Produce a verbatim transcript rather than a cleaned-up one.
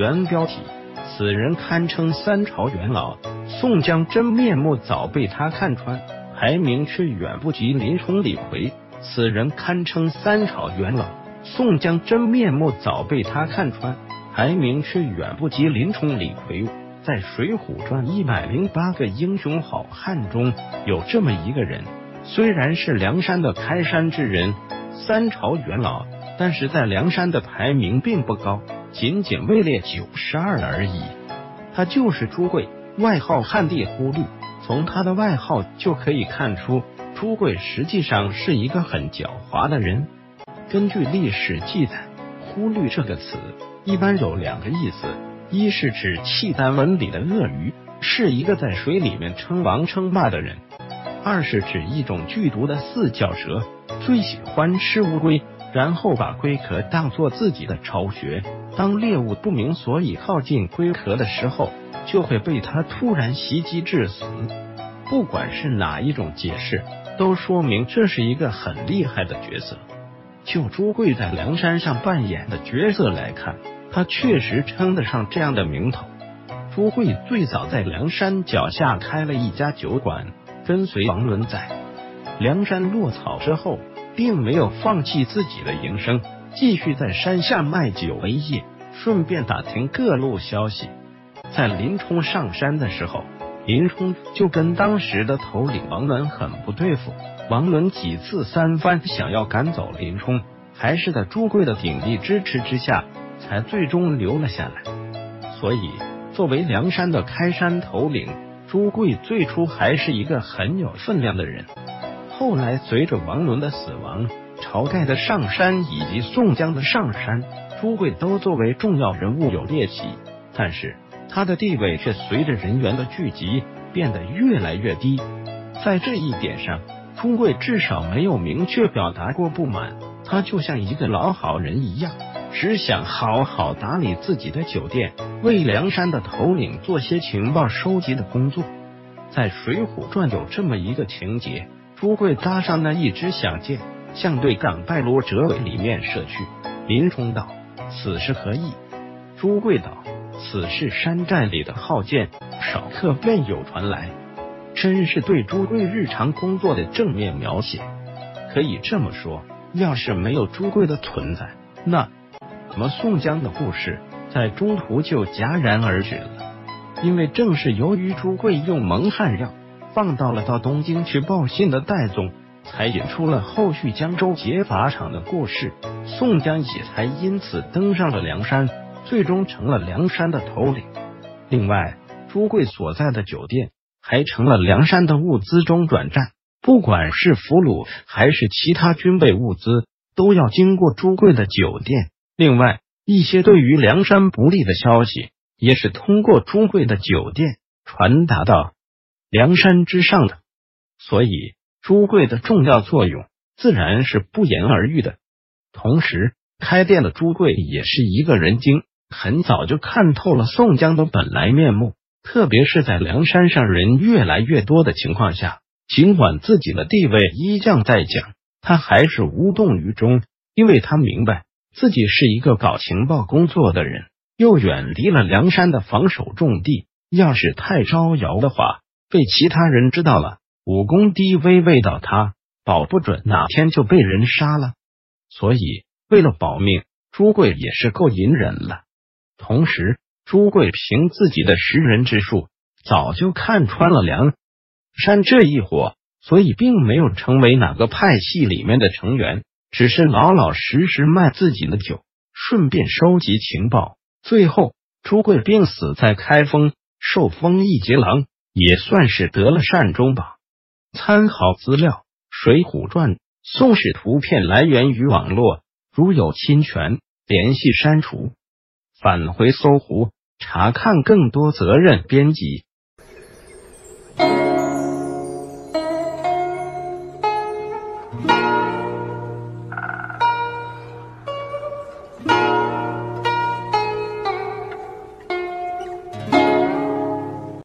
原标题：此人堪称三朝元老，宋江真面目早被他看穿，排名却远不及林冲、李逵。此人堪称三朝元老，宋江真面目早被他看穿，排名却远不及林冲、李逵。在《水浒传》一百零八个英雄好汉中，有这么一个人，虽然是梁山的开山之人，三朝元老，但是在梁山的排名并不高，仅仅位列九十二而已。他就是朱贵，外号汉地忽律。从他的外号就可以看出，朱贵实际上是一个很狡猾的人。根据历史记载，忽律这个词一般有两个意思，一是指契丹文里的鳄鱼，是一个在水里面称王称霸的人；二是指一种剧毒的四脚蛇，最喜欢吃乌龟，然后把龟壳当作自己的巢穴，当猎物不明所以靠近龟壳的时候，就会被它突然袭击致死。不管是哪一种解释，都说明这是一个很厉害的角色。就朱贵在梁山上扮演的角色来看，他确实称得上这样的名头。朱贵最早在梁山脚下开了一家酒馆，跟随王伦在梁山落草之后，并没有放弃自己的营生，继续在山下卖酒为业，顺便打听各路消息。在林冲上山的时候，林冲就跟当时的头领王伦很不对付，王伦几次三番想要赶走林冲，还是在朱贵的鼎力支持之下，才最终留了下来。所以作为梁山的开山头领，朱贵最初还是一个很有分量的人。后来随着王伦的死亡，晁盖的上山以及宋江的上山，朱贵都作为重要人物有列席，但是他的地位却随着人员的聚集变得越来越低。在这一点上，朱贵至少没有明确表达过不满，他就像一个老好人一样，只想好好打理自己的酒店，为梁山的头领做些情报收集的工作。在《水浒传》有这么一个情节，朱贵搭上那一支响箭，向对港拜罗折尾里面射去。林冲道：“此是何意？”朱贵道：“此是山寨里的号箭，少刻便有传来。”真是对朱贵日常工作的正面描写。可以这么说，要是没有朱贵的存在，那么宋江的故事在中途就戛然而止了。因为正是由于朱贵用蒙汗药放到了到东京去报信的戴宗，才引出了后续江州劫法场的故事，宋江也才因此登上了梁山，最终成了梁山的头领。另外，朱贵所在的酒店还成了梁山的物资中转站，不管是俘虏还是其他军备物资，都要经过朱贵的酒店。另外，一些对于梁山不利的消息，也是通过朱贵的酒店传达到梁山之上的。所以，朱贵的重要作用自然是不言而喻的。同时，开店的朱贵也是一个人精，很早就看透了宋江的本来面目。特别是在梁山上人越来越多的情况下，尽管自己的地位一降再降，他还是无动于衷，因为他明白自己是一个搞情报工作的人，又远离了梁山的防守重地，要是太招摇的话，被其他人知道了，武功低微未到他，保不准哪天就被人杀了。所以为了保命，朱贵也是够隐忍了。同时，朱贵凭自己的识人之术，早就看穿了梁山这一伙，所以并没有成为哪个派系里面的成员，只是老老实实卖自己的酒，顺便收集情报。最后，朱贵病死在开封，受封一节郎，也算是得了善终吧。参考资料：水浒传，宋史图片来源于网络，如有侵权，联系删除。返回搜狐，查看更多责任编辑。